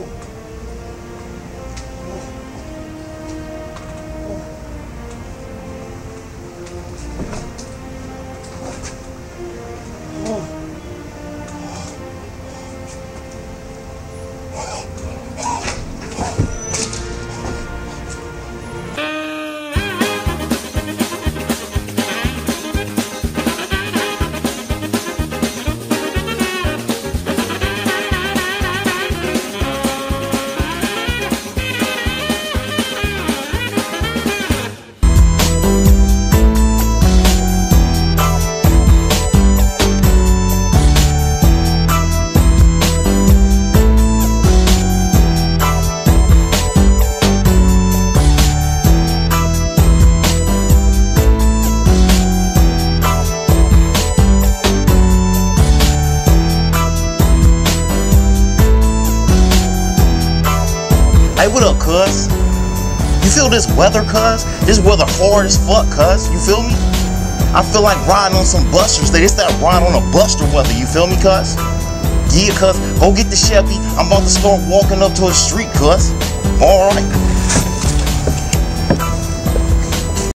Hey, what up, cuz? You feel this weather, cuz? This weather hard as fuck, cuz. You feel me? I feel like riding on some busters. It's that ride on a buster weather. You feel me, cuz? Yeah, cuz. Go get the Chevy. I'm about to start walking up to a street, cuz. Alright.